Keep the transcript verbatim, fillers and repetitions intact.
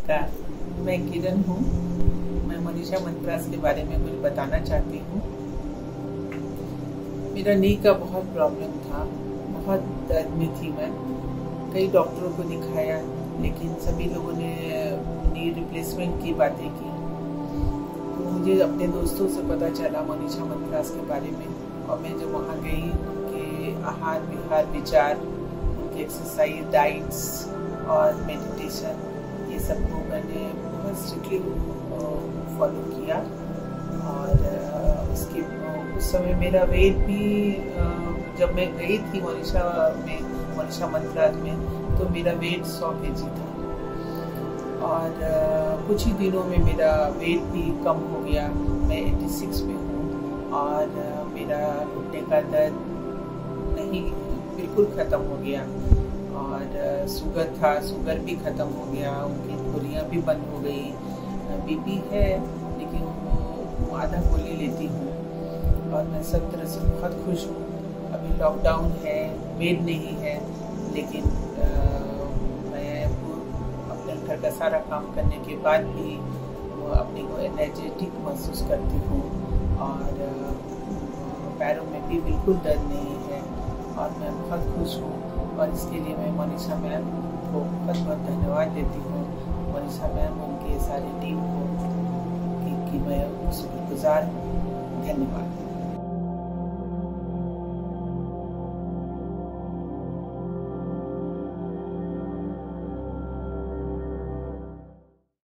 नमस्कार, मैं किरण हूँ। मैं मनीषा मंत्रास के बारे में कुछ बताना चाहती हूँ। मेरा नी का बहुत प्रॉब्लम था, बहुत दर्द में थी मैं। कई डॉक्टरों को दिखाया, लेकिन सभी लोगों ने नी रिप्लेसमेंट की बातें की। तो मुझे अपने दोस्तों से पता चला मनीषा मंत्रास के बारे में, और मैं जब वहाँ गई, उनके आहार विहार विचार, उनके एक्सरसाइज, डाइट्स और मेडिटेशन, ये सब को मैंने बहुत स्ट्रिक्टली फॉलो किया। और उसके उस समय मेरा वेट भी, जब मैं गई थी मनीषा में मनीषा मंत्रास में, तो मेरा वेट सौ के जी था। और कुछ ही दिनों में मेरा वेट भी कम हो गया। मैं छियासी में हूँ और मेरा घुटने का दर्द नहीं, बिल्कुल ख़त्म हो गया। और शुगर था, शुगर भी ख़त्म हो गया, उनकी गोलियाँ भी बंद हो गई। बीपी है, लेकिन वो आधा गोली लेती हूँ, और मैं सब तरह से बहुत खुश हूँ। अभी लॉकडाउन है, बेड नहीं है, लेकिन आ, मैं अपने घर का सारा काम करने के बाद भी अपने को एनर्जेटिक महसूस करती हूँ। और आ, पैरों में भी बिल्कुल दर्द नहीं है, और मैं बहुत खुश हूँ। और इसके लिए मैं मनीषा मैम को बहुत बहुत धन्यवाद देती हूँ। मनीषा मैम, उनके सारी टीम को कि, कि मैं शुक्रगुजार हूँ। धन्यवाद।